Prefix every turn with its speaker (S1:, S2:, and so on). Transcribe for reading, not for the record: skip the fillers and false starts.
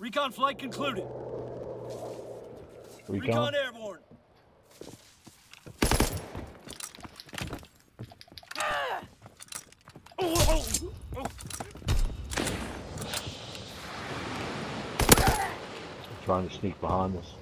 S1: Recon flight concluded.
S2: Recon
S1: airborne.
S2: trying to sneak behind us.